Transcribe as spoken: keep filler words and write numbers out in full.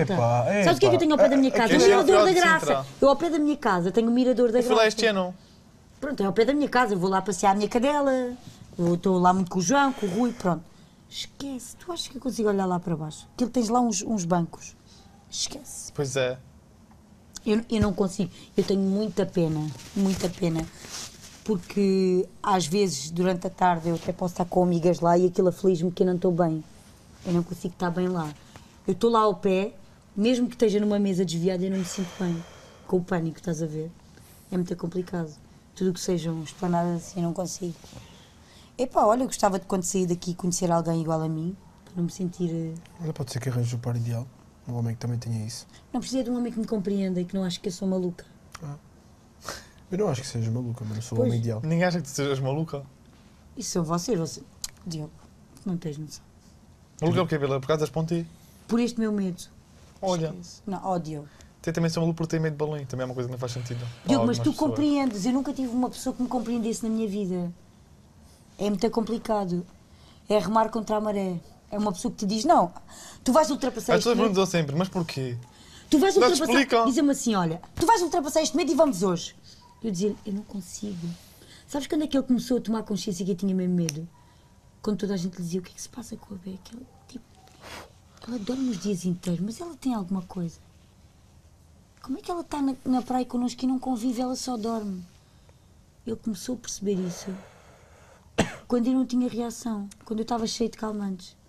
Escuta, Epá, epá. sabes o que é que eu tenho ao pé da minha casa? O Aqui é Mirador da Filial de Graça. Sintra. Eu ao pé da minha casa tenho o Mirador da Eu fui lá Graça. este ano. Pronto, é ao pé da minha casa, eu vou lá passear a minha cadela, eu estou lá muito com o João, com o Rui, pronto. Esquece, tu achas que eu consigo olhar lá para baixo? Aquilo tens lá uns, uns bancos. Esquece. Pois é. Eu, eu não consigo, eu tenho muita pena, muita pena, porque às vezes durante a tarde eu até posso estar com amigas lá e aquilo aflige-me que eu não estou bem. Eu não consigo estar bem lá. Eu estou lá ao pé, mesmo que esteja numa mesa desviada, eu não me sinto bem. Com o pânico, estás a ver? É muito complicado. Tudo o que sejam esplanadas assim, eu não consigo. Epá, olha, eu gostava de quando sair daqui conhecer alguém igual a mim, para não me sentir... eh, Olha, pode ser que arranjes o par ideal. Um homem que também tenha isso. Não precisa de um homem que me compreenda e que não ache que eu sou maluca. Eu não acho que sejas maluca, mas eu sou o Pois. homem ideal. Ninguém acha que tu sejas maluca. Isso são vocês, você... Diogo, não tens noção. Maluca porque, Vila? Por causa das ponti? Por este meu medo. Olha, Esquece. Não, ó Diogo. eu também sou maluco por ter medo de balão. Também é uma coisa que não faz sentido. Diogo, Para mas tu algumas pessoas. compreendes. Eu nunca tive uma pessoa que me compreendesse na minha vida. É muito complicado. É remar contra a maré. É uma pessoa que te diz, não, tu vais ultrapassar As este pessoas medo. perguntam sempre, mas porquê? Tu vais Não te ultrapassar... explicam. Diz-me assim, olha, tu vais ultrapassar este medo e vamos hoje. Eu dizia, eu não consigo. Sabes quando é que ele começou a tomar consciência que eu tinha mesmo medo? Quando toda a gente lhe dizia, o que é que se passa com a Beca? Ela, tipo, ela dorme os dias inteiros, mas ela tem alguma coisa. Como é que ela está na, na praia connosco e não convive, ela só dorme? Ele começou a perceber isso quando eu não tinha reação, quando eu estava cheio de calmantes.